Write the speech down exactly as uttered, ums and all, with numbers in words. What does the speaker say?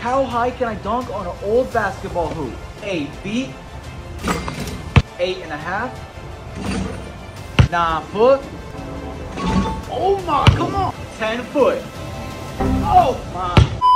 How high can I dunk on an old basketball hoop? Eight feet, eight and a half, nine foot. Oh my, come on. ten foot. Oh my.